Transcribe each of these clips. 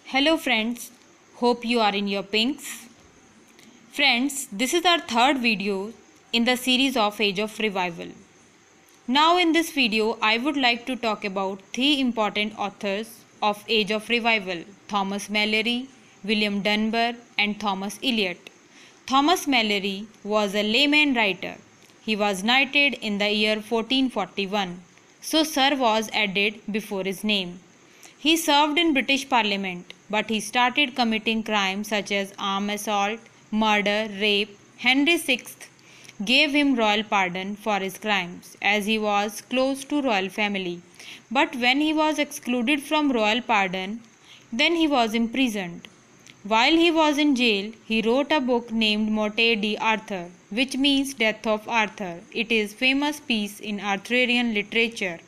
Hello friends, hope you are in your pinks. Friends, this is our third video in the series of Age of Revival. Now in this video, I would like to talk about three important authors of Age of Revival: Thomas Malory, William Dunbar and Thomas Eliot. Thomas Malory was a layman writer. He was knighted in the year 1441, so Sir was added before his name. He served in British Parliament, but he started committing crimes such as armed assault, murder, rape. Henry VI gave him royal pardon for his crimes, as he was close to royal family. But when he was excluded from royal pardon, then he was imprisoned. While he was in jail, he wrote a book named Morte d'Arthur, which means Death of Arthur. It is a famous piece in Arthurian literature.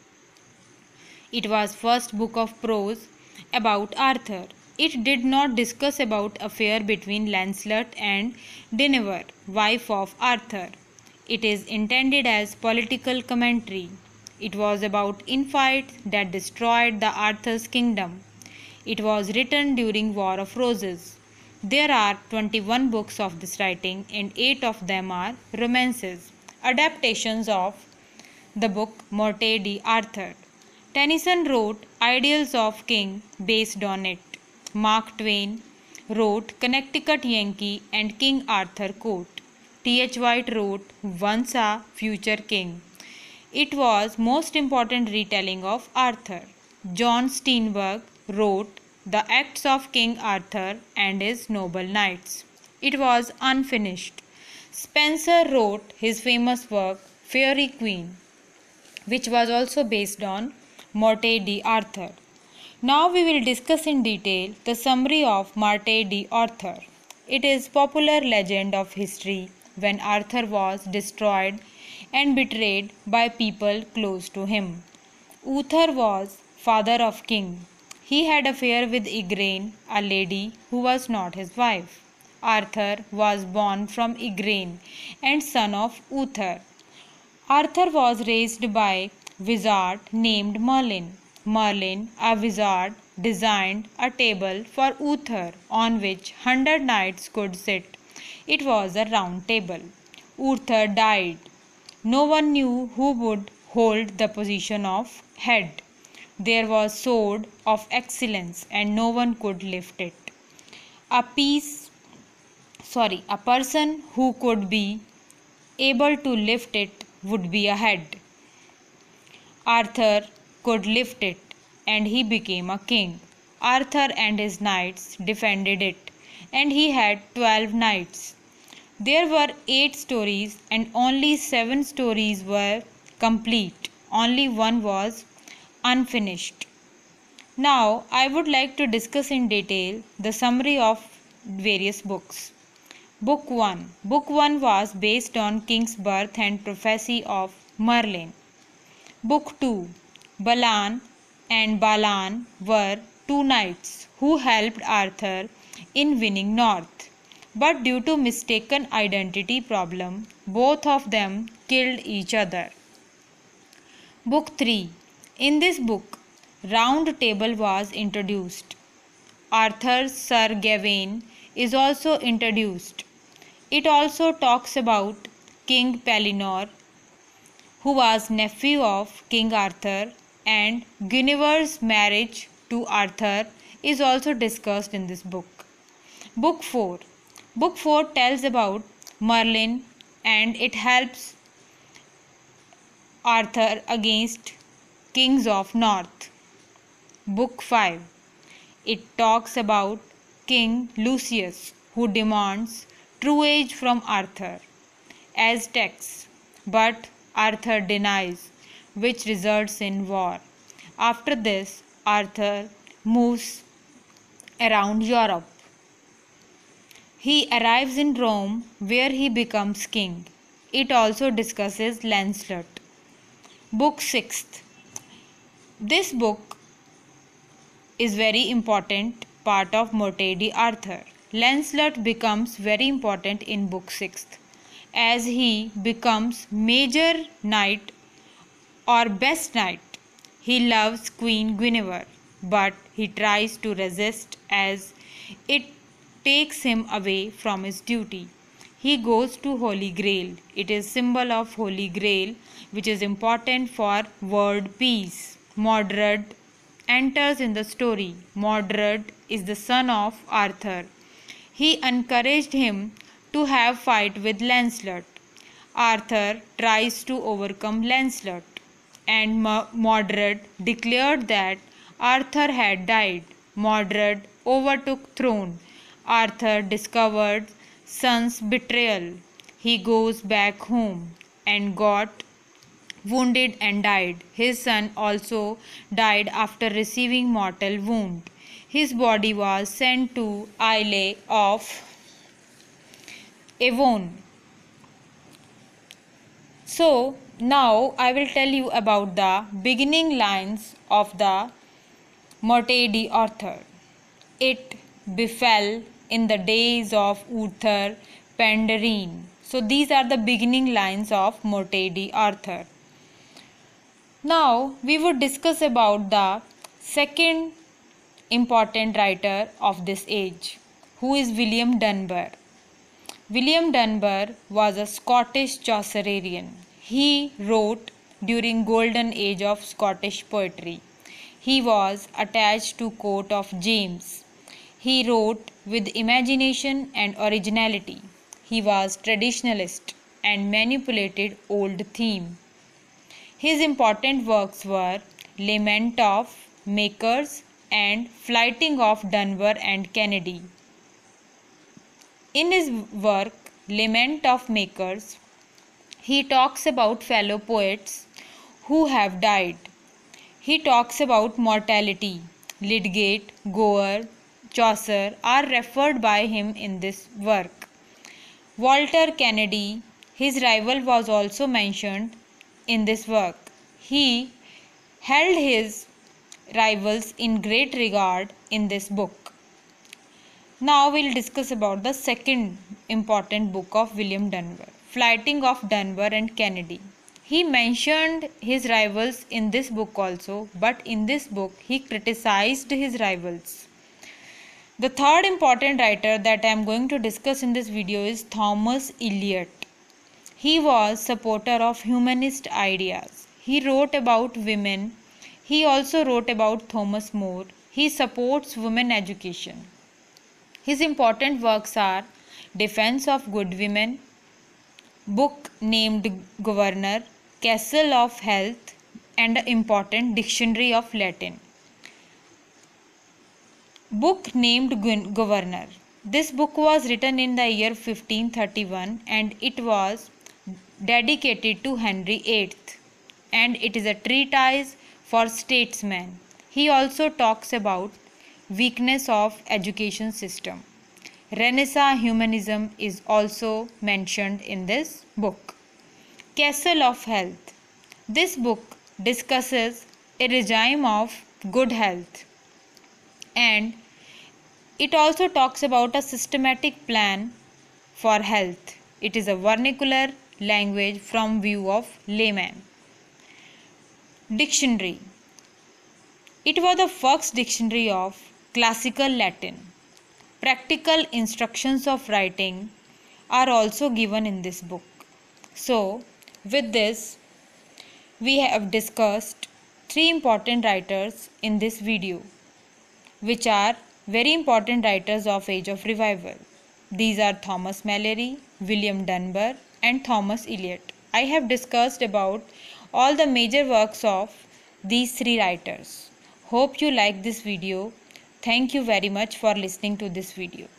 It was first book of prose about Arthur. It did not discuss about affair between Lancelot and Guinevere, wife of Arthur. It is intended as political commentary. It was about infights that destroyed the Arthur's kingdom. It was written during War of Roses. There are 21 books of this writing and 8 of them are romances, adaptations of the book Morte d'Arthur. Tennyson wrote Idylls of King based on it. Mark Twain wrote Connecticut Yankee and King Arthur Court. T.H. White wrote Once a Future King. It was most important retelling of Arthur. John Steinbeck wrote The Acts of King Arthur and His Noble Knights. It was unfinished. Spencer wrote his famous work Faerie Queene, which was also based on Morte d'Arthur. Now we will discuss in detail the summary of Morte d'Arthur. It is popular legend of history when Arthur was destroyed and betrayed by people close to him. Uther was father of king. He had affair with Igraine, a lady who was not his wife. Arthur was born from Igraine and son of Uther. Arthur was raised by wizard named Merlin. Merlin, a wizard, designed a table for Uther on which 100 knights could sit. It was a round table. Uther died. No one knew who would hold the position of head. There was sword of excellence and no one could lift it. A person who could be able to lift it would be a head. Arthur could lift it and he became a king. Arthur and his knights defended it and he had 12 knights. There were 8 stories and only 7 stories were complete. Only one was unfinished. Now I would like to discuss in detail the summary of various books. Book 1. Book 1 was based on King's birth and prophecy of Merlin. Book 2. Balan and Balan were 2 knights who helped Arthur in winning north. But due to mistaken identity problem, both of them killed each other. Book 3. In this book, Round Table was introduced. Arthur's Sir Gawain is also introduced. It also talks about King Pellinore, who was nephew of King Arthur, and Guinevere's marriage to Arthur is also discussed in this book. Book 4. Book 4 tells about Merlin and it helps Arthur against kings of north. Book 5. It talks about King Lucius who demands true age from Arthur as tax, but Arthur denies, which results in war. After this, Arthur moves around Europe. He arrives in Rome where he becomes king. It also discusses Lancelot. Book 6. This book is very important part of Morte d'Arthur. Lancelot becomes very important in book 6 as he becomes major knight or best knight. He loves Queen Guinevere, but he tries to resist as it takes him away from his duty. He goes to Holy Grail. It is symbol of Holy Grail, which is important for world peace. Mordred enters in the story. Mordred is the son of Arthur. He encouraged him to have fight with Lancelot. Arthur tries to overcome Lancelot, and Mordred declared that Arthur had died. Mordred overtook throne. Arthur discovered son's betrayal. He goes back home and got wounded and died. His son also died after receiving mortal wound. His body was sent to Isle of Avon. So now I will tell you about the beginning lines of the Morte d'Arthur. It befell in the days of Uther Pendragon. So these are the beginning lines of Morte d'Arthur. Now we would discuss about the second important writer of this age, who is William Dunbar. William Dunbar was a Scottish Chaucerian. He wrote during golden age of Scottish poetry. He was attached to court of James. He wrote with imagination and originality. He was traditionalist and manipulated old theme. His important works were Lament of Makers and Flyting of Dunbar and Kennedy. In his work Lament of Makers, he talks about fellow poets who have died. He talks about mortality. Lydgate, Gower, Chaucer are referred by him in this work. Walter Kennedy, his rival, was also mentioned in this work. He held his rivals in great regard in this book. Now we'll discuss about the second important book of William Dunbar, Flyting of Dunbar and Kennedy. He mentioned his rivals in this book also, but in this book he criticized his rivals. The third important writer that I am going to discuss in this video is Thomas Eliot. He was supporter of humanist ideas. He wrote about women. He also wrote about Thomas More. He supports women education. His important works are Defense of Good Women, book named Governor, Castle of Health, and an important Dictionary of Latin. Book named Governor. This book was written in the year 1531 and it was dedicated to Henry VIII, and it is a treatise for statesmen. He also talks about weakness of education system. Renaissance humanism is also mentioned in this book. Castle of Health. This book discusses a regime of good health, and it also talks about a systematic plan for health. It is a vernacular language from view of layman. Dictionary. It was the first dictionary of classical Latin. Practical instructions of writing are also given in this book. So, with this, we have discussed three important writers in this video, which are very important writers of Age of Revival. These are Thomas Malory, William Dunbar, and Thomas Eliot. I have discussed about all the major works of these three writers. Hope you like this video. Thank you very much for listening to this video.